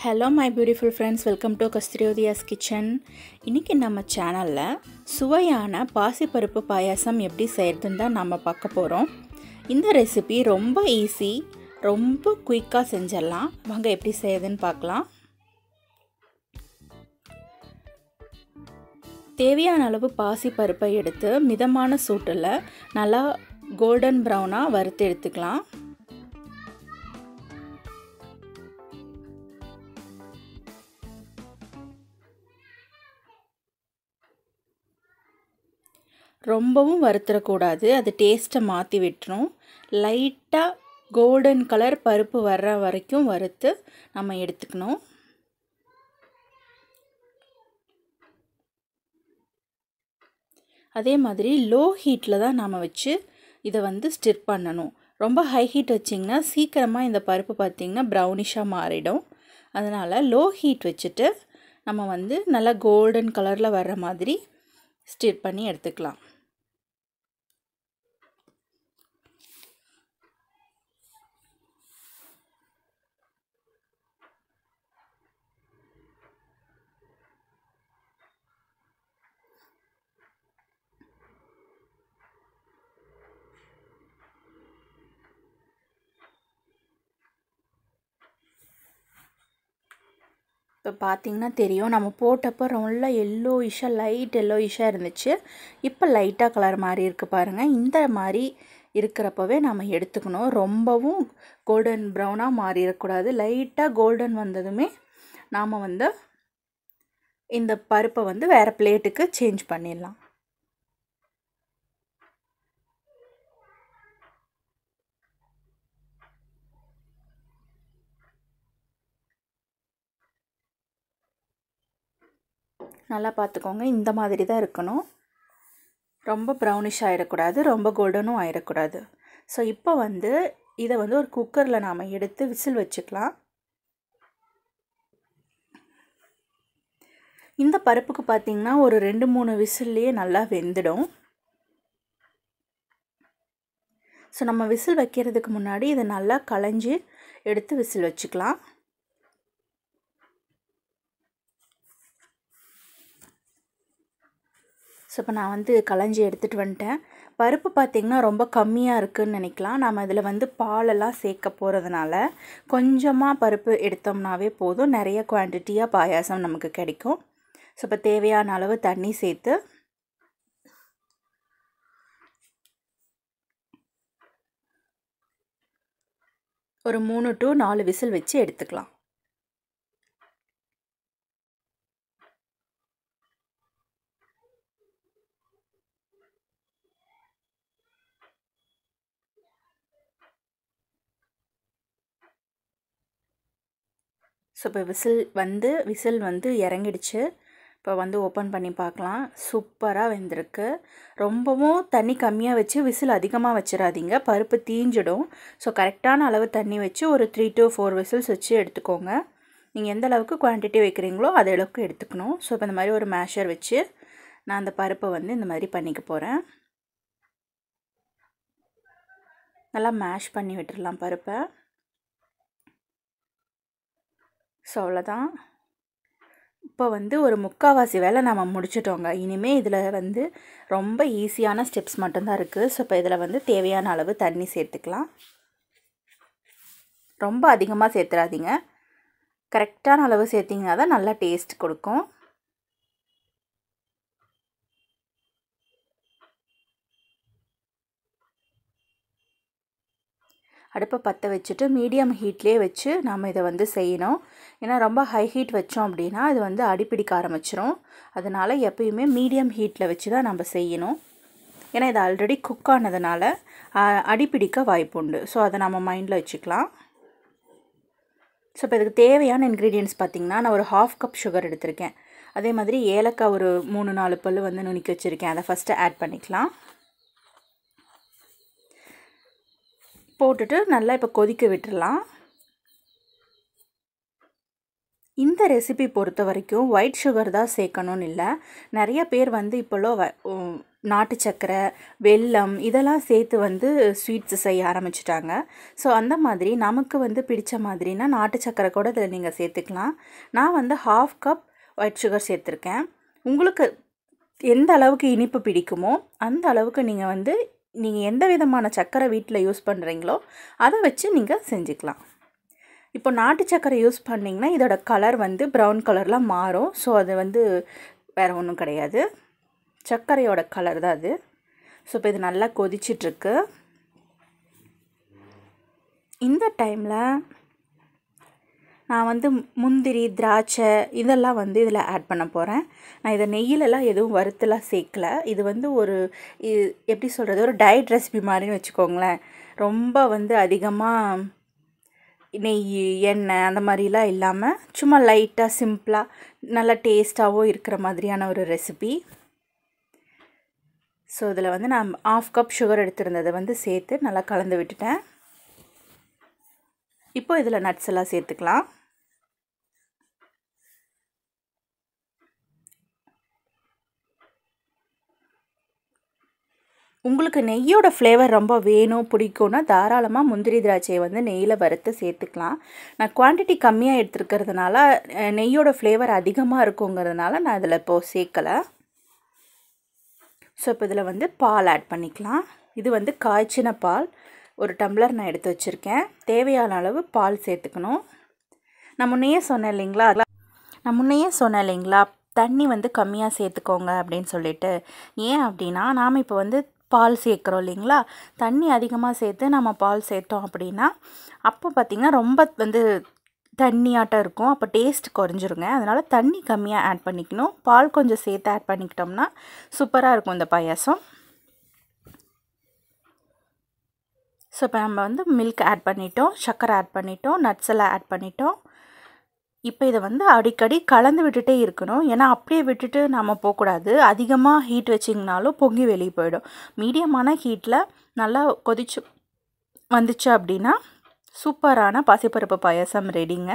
Hello my beautiful friends, welcome to Kasturiyodiya's kitchen. இன்னைக்கு நம்ம சேனல்ல சுவையான பாசிப்பருப்பு பாயாசம் எப்படி செய்யறதுன்னு தான் நாம பார்க்க போறோம். இந்த ரெசிபி ரொம்ப ஈஸி, ரொம்ப குயிக்கா செஞ்சிடலாம். வாங்க எப்படி செய்யறதுன்னு பார்க்கலாம். தேவையான அளவு பாசிப்பருப்பை எடுத்து மிதமான சூட்டுல நல்லா கோல்டன் பிரவுனா வறுத்து எடுத்துக்கலாம். ரொம்பவும் வறுத்துறக்கூடாது, அது டேஸ்ட்டை மாற்றி விட்டுரும். லைட்டாக கோல்டன் கலர் பருப்பு வர்ற வரைக்கும் வறுத்து நம்ம எடுத்துக்கணும். அதே மாதிரி லோ ஹீட்டில் தான் நாம் வச்சு இதை ஸ்டிர் பண்ணணும். ரொம்ப ஹை ஹீட் வச்சிங்கன்னா சீக்கிரமாக இந்த பருப்பு பார்த்திங்கன்னா ப்ரௌனிஷாக மாறிடும். அதனால் லோ ஹீட் வச்சுட்டு நம்ம நல்லா கோல்டன் கலரில் வர்ற மாதிரி ஸ்டிர் பண்ணி எடுத்துக்கலாம். இப்போ பார்த்திங்கன்னா தெரியும், நம்ம போட்டப்போ ரொம்ப எல்லோயிஷாக லைட் எல்லோயிஷாக இருந்துச்சு. இப்போ லைட்டாக கலர் மாதிரி இருக்குது பாருங்கள். இந்த மாதிரி இருக்கிறப்பவே நம்ம எடுத்துக்கணும். ரொம்பவும் கோல்டன் ப்ரௌனாக மாறிடக்கூடாது. லைட்டாக கோல்டன் வந்ததுமே நாம் இந்த பருப்பை வேறு பிளேட்டுக்கு சேஞ்ச் பண்ணிடலாம். நல்லா பார்த்துக்கோங்க, இந்த மாதிரி தான் இருக்கணும். ரொம்ப ப்ரௌனிஷ் ஆகிடக்கூடாது, ரொம்ப கோல்டனும் ஆகிடக்கூடாது. ஸோ இப்போ இதை ஒரு குக்கரில் நாம் எடுத்து விசில் வச்சுக்கலாம். இந்த பருப்புக்கு பார்த்திங்கன்னா ஒரு 2-3 விசில்லையே நல்லா வெந்துடும். ஸோ நம்ம விசில் வைக்கிறதுக்கு முன்னாடி இதை நல்லா களைஞ்சி எடுத்து விசில் வச்சுக்கலாம். ஸோ இப்போ நான் களைஞ்சி எடுத்துகிட்டு வந்துட்டேன். பருப்பு பார்த்திங்கன்னா ரொம்ப கம்மியாக இருக்குதுன்னு நினைக்கலாம். நம்ம இதில் பாலெல்லாம் சேர்க்க போகிறதுனால கொஞ்சமாக பருப்பு எடுத்தோம்னாவே போதும், நிறைய குவான்டிட்டியாக பாயாசம் நமக்கு கிடைக்கும். ஸோ இப்போ தேவையான அளவு தண்ணி சேர்த்து ஒரு 3 to 4 விசில் வச்சு எடுத்துக்கலாம். ஸோ இப்போ விசில் இறங்கிடுச்சு. இப்போ ஓப்பன் பண்ணி பார்க்கலாம். சூப்பராக வெந்திருக்கு. ரொம்பவும் தண்ணி கம்மியாக வச்சு விசில் அதிகமாக வச்சிடாதீங்க, பருப்பு தீஞ்சிடும். ஸோ கரெக்டான அளவு தண்ணி வச்சு ஒரு 3 to 4 விசில்ஸ் வச்சு எடுத்துக்கோங்க. நீங்கள் எந்த அளவுக்கு குவான்டிட்டி வைக்கிறீங்களோ அது அளவுக்கு எடுத்துக்கணும். ஸோ இப்போ இந்த மாதிரி ஒரு மேஷர் வச்சு நான் அந்த பருப்பை இந்த மாதிரி பண்ணிக்க போகிறேன். நல்லா மேஷ் பண்ணி விட்டுடலாம் பருப்பை. ஸோ அவ்வளோதான். இப்போ ஒரு முக்கால்வாசி வேலை நம்ம முடிச்சிட்டோங்க. இனிமேல் இதில் ரொம்ப ஈஸியான ஸ்டெப்ஸ் மட்டும்தான் இருக்குது. ஸோ இப்போ இதில் தேவையான அளவு தண்ணி சேர்த்துக்கலாம். ரொம்ப அதிகமாக சேர்த்துறாதீங்க, கரெக்டான அளவு சேர்த்திங்கன்னா தான் நல்லா டேஸ்ட் கொடுக்கும். அடுப்பை பற்ற வச்சுட்டு மீடியம் ஹீட்லேயே வச்சு நம்ம இதை செய்யணும். ஏன்னா ரொம்ப ஹை ஹீட் வச்சோம் அப்படின்னா இது அடிப்பிடிக்க ஆரம்பிச்சிரும். அதனால் எப்பயுமே மீடியம் ஹீட்டில் வச்சு தான் நம்ம செய்யணும். ஏன்னா இது ஆல்ரெடி குக் ஆனதுனால அடிப்பிடிக்க வாய்ப்புண்டு. ஸோ அதை நம்ம மைண்டில் வச்சுக்கலாம். ஸோ இப்போ இதுக்கு தேவையான இன்க்ரீடியன்ட்ஸ் பார்த்திங்கன்னா நான் ஒரு 1/2 கப் சுகர் எடுத்திருக்கேன். அதே மாதிரி ஏலக்காய் ஒரு 3-4 பல் நுணுக்கி வச்சுருக்கேன். அதை ஃபஸ்ட்டு ஆட் பண்ணிக்கலாம். போட்டுட்டு நல்லா இப்போ கொதிக்க விட்டுடலாம். இந்த ரெசிபி பொறுத்த வரைக்கும் ஒயிட் சுகர் தான் சேர்க்கணும்னு இல்லை. நிறைய பேர் இப்போலாம் நாட்டு சக்கரை, வெல்லம் இதெல்லாம் சேர்த்து வந்து ஸ்வீட்ஸ் செய்ய ஆரம்பிச்சிட்டாங்க. ஸோ அந்த மாதிரி நமக்கு வந்து பிடிச்ச மாதிரினா நாட்டு சக்கரை கூட இதில் நீங்கள் சேர்த்துக்கலாம். நான் வந்து 1/2 கப் ஒயிட் சுகர் சேர்த்துருக்கேன். உங்களுக்கு எந்த அளவுக்கு இனிப்பு பிடிக்குமோ அந்த அளவுக்கு நீங்கள் எந்த விதமான சக்கரை வீட்டில் யூஸ் பண்ணுறீங்களோ அதை வச்சு நீங்கள் செஞ்சுக்கலாம். இப்போ நாட்டு சக்கரை யூஸ் பண்ணிங்கன்னா இதோட கலர் வந்து ப்ரௌன் கலரில் மாறும். ஸோ அது வந்து வேறு ஒன்றும் கிடையாது, சர்க்கரையோட கலர் தான் அது. ஸோ இப்போ இது நல்லா கொதிச்சிட்ருக்கு. இந்த டைமில் நான் வந்து முந்திரி, திராட்சை இதெல்லாம் வந்து இதில் ஆட் பண்ண போகிறேன். நான் இதை நெய்யிலலாம் எதுவும் வறுத்துலாம் சேர்க்கல. இது வந்து எப்படி சொல்கிறது, ஒரு டயட் ரெசிபி மாதிரின்னு வச்சுக்கோங்களேன். ரொம்ப வந்து அதிகமாக நெய், எண்ணெய் அந்த மாதிரிலாம் இல்லாமல் சும்மா லைட்டாக சிம்பிளாக நல்லா டேஸ்ட்டாகவும் இருக்கிற மாதிரியான ஒரு ரெசிபி. ஸோ இதில் வந்து நான் 1/2 கப் சுகர் எடுத்திருந்ததை வந்து சேர்த்து நல்லா கலந்து விட்டுட்டேன். இப்போ இதில் நட்ஸ் எல்லாம் சேர்த்துக்கலாம். உங்களுக்கு நெய்யோட ஃப்ளேவர் ரொம்ப வேணும் பிடிக்கும்னா தாராளமாக முந்திரி திராட்சையை வந்து நெய்யில் வறுத்து சேர்த்துக்கலாம். நான் குவான்டிட்டி கம்மியாக எடுத்துருக்கிறதுனால நெய்யோட ஃப்ளேவர் அதிகமாக இருக்குங்கிறதுனால நான் இதில் இப்போது சேர்க்கலை. ஸோ இப்போ இதில் வந்து பால் ஆட் பண்ணிக்கலாம். இது வந்து காய்ச்சின பால், ஒரு டம்ளர் நான் எடுத்து வச்சுருக்கேன். தேவையான அளவு பால் சேர்த்துக்கணும். நான் முன்னையே சொன்னேன் இல்லைங்களா தண்ணி வந்து கம்மியாக சேர்த்துக்கோங்க அப்படின்னு சொல்லிட்டு. ஏன் அப்படின்னா நாம் இப்போ வந்து பால் சேர்க்குறோம் இல்லைங்களா, தண்ணி அதிகமாக சேர்த்து நம்ம பால் சேர்த்தோம் அப்படின்னா அப்போ பார்த்திங்கன்னா ரொம்ப வந்து தண்ணியாட்டம் இருக்கும், அப்போ டேஸ்ட் குறைஞ்சிருங்க. அதனால் தண்ணி கம்மியாக ஆட் பண்ணிக்கணும். பால் கொஞ்சம் சேர்த்து ஆட் பண்ணிக்கிட்டோம்னா சூப்பராக இருக்கும் இந்த பாயாசம். ஸோ இப்போ நம்ம வந்து மில்க் ஆட் பண்ணிட்டோம், சர்க்கரை ஆட் பண்ணிட்டோம், நட்ஸ் எல்லாம் ஆட் பண்ணிட்டோம். இப்போ இதை வந்து அடிக்கடி கலந்து விட்டுட்டே இருக்கணும். ஏன்னா அப்படியே விட்டுட்டு நம்ம போகக்கூடாது. அதிகமாக ஹீட் வச்சிங்கனாலும் பொங்கி வெளியே போயிடும். மீடியமான ஹீட்டில் நல்லா கொதிச்சு வந்துச்சு அப்படின்னா சூப்பரான பாசிப்பருப்பு பாயாசம் ரெடிங்க.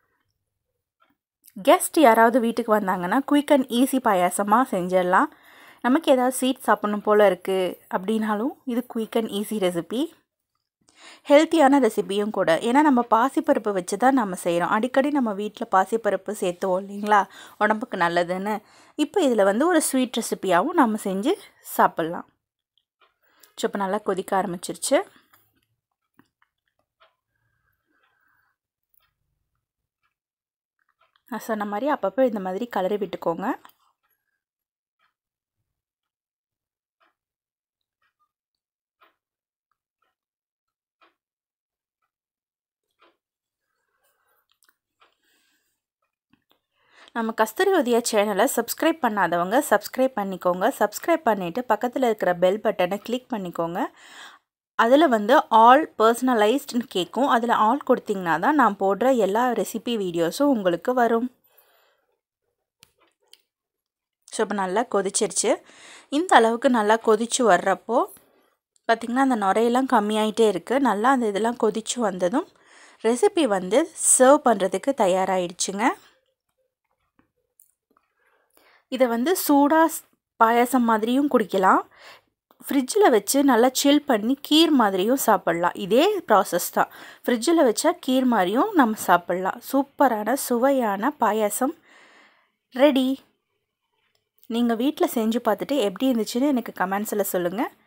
கெஸ்ட் யாராவது வீட்டுக்கு வந்தாங்கன்னா குயிக் அண்ட் ஈஸி பாயாசமாக செஞ்சிடலாம். நமக்கு ஏதாவது ஸ்வீட் சாப்பிடணும் போல் இருக்குது அப்படின்னாலும் இது குயிக் அண்ட் ஈஸி ரெசிபி. ஹெல்த்தியான ரெசிபியும் கூட. ஏன்னா நம்ம பாசிப்பருப்பு வச்சு தான் நம்ம செய்கிறோம். அடிக்கடி நம்ம வீட்டில் பாசிப்பருப்பு சேர்த்துவோம் இல்லைங்களா, உடம்புக்கு நல்லதுன்னு. இப்போ இதில் வந்து ஒரு ஸ்வீட் ரெசிபியாகவும் நம்ம செஞ்சு சாப்பிட்லாம். ஸோ இப்போ நல்லா கொதிக்க ஆரம்பிச்சிருச்சு. நான் சொன்ன மாதிரி அப்பப்போ இந்த மாதிரி கலரி விட்டுக்கோங்க. நம்ம கஸ்தூரி உதயா சேனலை சப்ஸ்கிரைப் பண்ணாதவங்க சப்ஸ்கிரைப் பண்ணிக்கோங்க. சப்ஸ்கிரைப் பண்ணிவிட்டு பக்கத்தில் இருக்கிற பெல் பட்டனை கிளிக் பண்ணிக்கோங்க. அதில் வந்து ஆல் பர்சனலைஸ்டுன்னு கேட்கும். அதில் ஆல் கொடுத்திங்கன்னா தான் நான் போடுற எல்லா ரெசிபி வீடியோஸும் உங்களுக்கு வரும். ஸோ இப்போ நல்லா கொதிச்சிருச்சு. இந்த அளவுக்கு நல்லா கொதிச்சு வர்றப்போ பார்த்திங்கன்னா அந்த நுரையெல்லாம் கம்மியாயிட்டே இருக்குது. நல்லா அந்த இதெல்லாம் கொதிச்சு வந்ததும் ரெசிபி வந்து சர்வ் பண்ணுறதுக்கு தயாராகிடுச்சுங்க. இதை வந்து சூடாக பாயாசம் மாதிரியும் குடிக்கலாம், ஃப்ரிட்ஜில் வச்சு நல்லா சில் பண்ணி கீர் மாதிரியும் சாப்பிட்லாம். இதே ப்ராசஸ் தான், ஃப்ரிட்ஜில் வச்சா கீர் மாதிரியும் நம்ம சாப்பிட்லாம். சூப்பரான சுவையான பாயாசம் ரெடி. நீங்கள் வீட்டில் செஞ்சு பார்த்துட்டு எப்படி இருந்துச்சுன்னு எனக்கு கமெண்ட்ஸில் சொல்லுங்கள்.